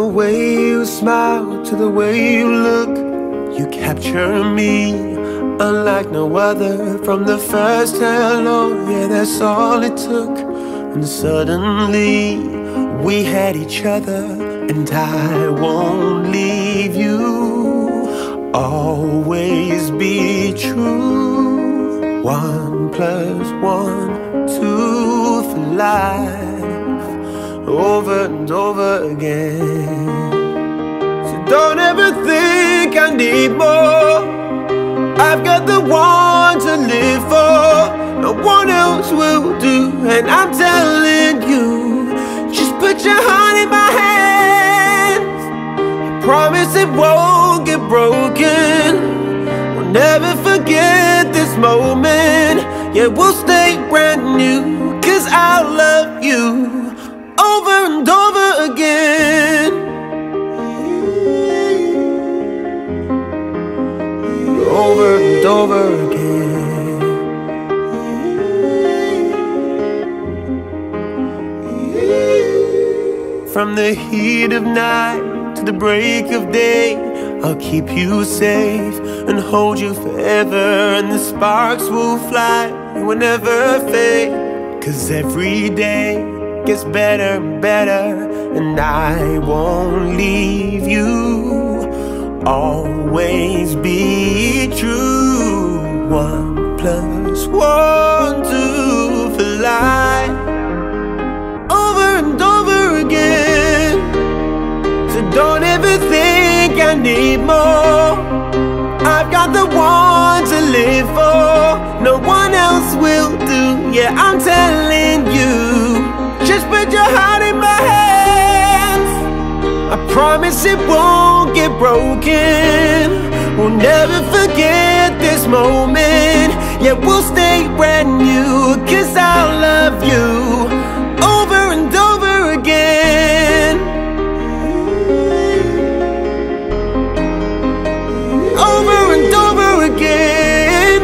way you smile, to the way you look. You capture me unlike no other. From the first hello, yeah, that's all it took. And suddenly we had each other. And I won't leave you, always be true. 1 + 1, 2 for life, over and over again. So don't ever think I need more. I've got the one to live for. No one else will do. And I'm telling you, just put your heart in my hands. I promise it won't get broken. We'll never forget this moment. Yeah, we'll stay brand new, 'cause I'll love you over and over again. Over and over again. From the heat of night to the break of day, I'll keep you safe and hold you forever. And the sparks will fly, will never fade. 'Cause every day gets better and better. And I won't leave you, always be true. 1 + 1, 2 for life, over and over again. So don't ever think I need more. I've got the one to live for. No one else will do. Yeah, I'm telling you, just put your heart in my hands. I promise it won't get broken. We'll never forget this moment. Yeah, we'll stay brand new, 'cause I'll love you over and over again. Over and over again.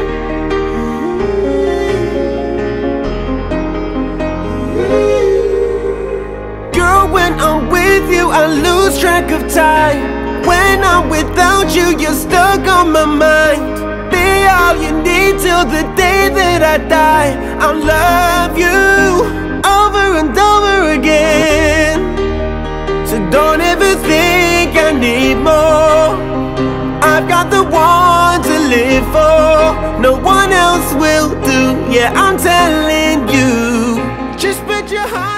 Girl, when I'm with you, I lose track of time. When I'm without you, you're stuck on my mind. Be all you need till the day that I die. I'll love you over and over again. So don't ever think I need more. I've got the one to live for. No one else will do. Yeah, I'm telling you, just put your heart